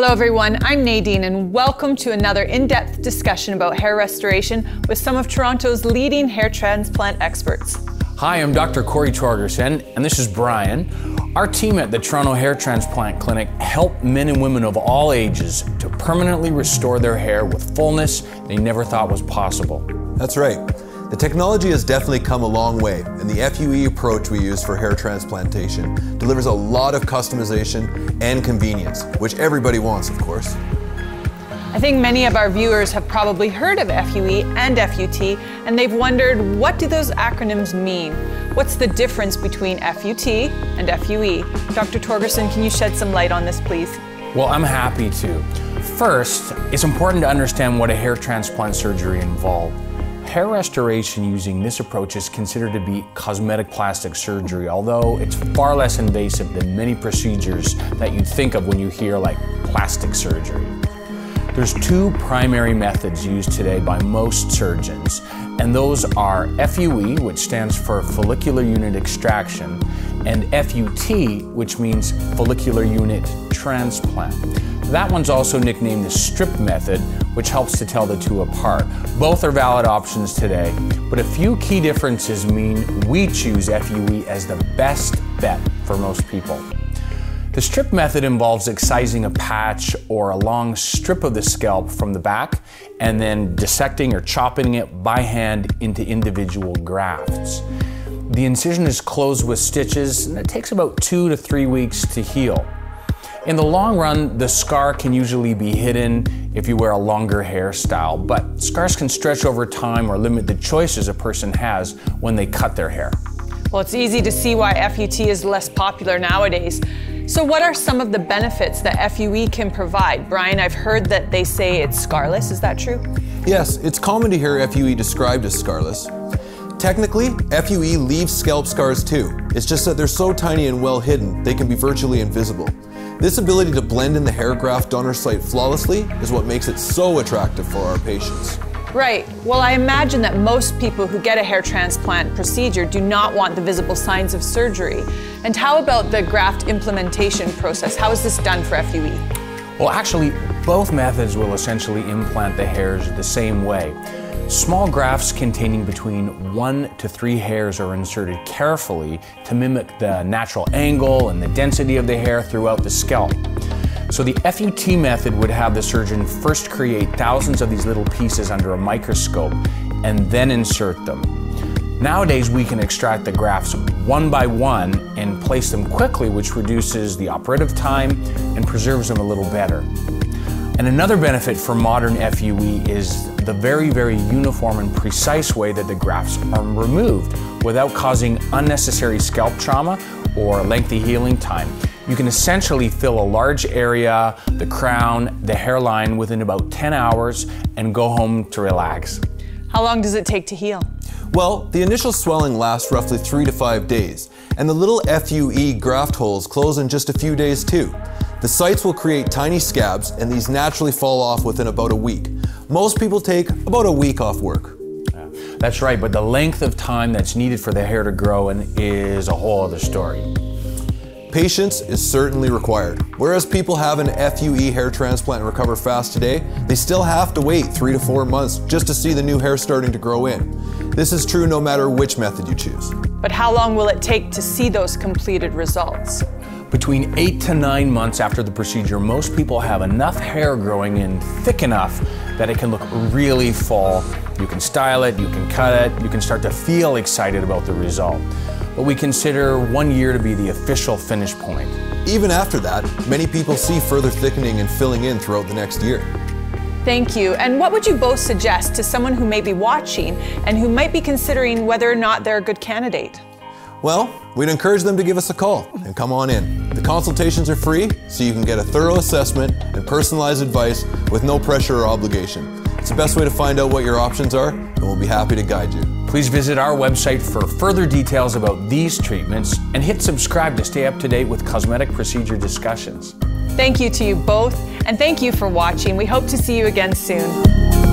Hello everyone, I'm Nadine and welcome to another in-depth discussion about hair restoration with some of Toronto's leading hair transplant experts. Hi, I'm Dr. Cory Torgerson and this is Brian. Our team at the Toronto Hair Transplant Clinic help men and women of all ages to permanently restore their hair with fullness they never thought was possible. That's right. The technology has definitely come a long way, and the FUE approach we use for hair transplantation delivers a lot of customization and convenience, which everybody wants, of course. I think many of our viewers have probably heard of FUE and FUT, and they've wondered, what do those acronyms mean? What's the difference between FUT and FUE? Dr. Torgerson, can you shed some light on this, please? Well, I'm happy to. First, it's important to understand what a hair transplant surgery involves. Hair restoration using this approach is considered to be cosmetic plastic surgery, although it's far less invasive than many procedures that you think of when you hear like plastic surgery. There's two primary methods used today by most surgeons, and those are FUE, which stands for follicular unit extraction, and FUT, which means follicular unit transplant. That one's also nicknamed the strip method, which helps to tell the two apart. Both are valid options today, but a few key differences mean we choose FUE as the best bet for most people. The strip method involves excising a patch or a long strip of the scalp from the back and then dissecting or chopping it by hand into individual grafts. The incision is closed with stitches and it takes about 2 to 3 weeks to heal. In the long run, the scar can usually be hidden if you wear a longer hairstyle, but scars can stretch over time or limit the choices a person has when they cut their hair. Well, it's easy to see why FUT is less popular nowadays. So what are some of the benefits that FUE can provide? Brian, I've heard that they say it's scarless. Is that true? Yes, it's common to hear FUE described as scarless. Technically, FUE leaves scalp scars too. It's just that they're so tiny and well hidden, they can be virtually invisible. This ability to blend in the hair graft donor site flawlessly is what makes it so attractive for our patients. Right. Well, I imagine that most people who get a hair transplant procedure do not want the visible signs of surgery. And how about the graft implementation process? How is this done for FUE? Well, actually, both methods will essentially implant the hairs the same way. Small grafts containing between 1 to 3 hairs are inserted carefully to mimic the natural angle and the density of the hair throughout the scalp. So the FUT method would have the surgeon first create thousands of these little pieces under a microscope and then insert them. Nowadays, we can extract the grafts one by one and place them quickly, which reduces the operative time and preserves them a little better. And another benefit for modern FUE is the very uniform and precise way that the grafts are removed without causing unnecessary scalp trauma or lengthy healing time. You can essentially fill a large area, the crown, the hairline within about 10 hours and go home to relax. How long does it take to heal? Well, the initial swelling lasts roughly 3 to 5 days, and the little FUE graft holes close in just a few days too. The sites will create tiny scabs, and these naturally fall off within about a week. Most people take about a week off work. That's right, but the length of time that's needed for the hair to grow is a whole other story. Patience is certainly required. Whereas people have an FUE hair transplant and recover fast today, they still have to wait 3 to 4 months just to see the new hair starting to grow in. This is true no matter which method you choose. But how long will it take to see those completed results? Between 8 to 9 months after the procedure, most people have enough hair growing in thick enough that it can look really full. You can style it, you can cut it, you can start to feel excited about the result. But we consider 1 year to be the official finish point. Even after that, many people see further thickening and filling in throughout the next year. Thank you. And what would you both suggest to someone who may be watching and who might be considering whether or not they're a good candidate? Well, we'd encourage them to give us a call and come on in. The consultations are free, so you can get a thorough assessment and personalized advice with no pressure or obligation. It's the best way to find out what your options are, and we'll be happy to guide you. Please visit our website for further details about these treatments and hit subscribe to stay up to date with cosmetic procedure discussions. Thank you to you both, and thank you for watching. We hope to see you again soon.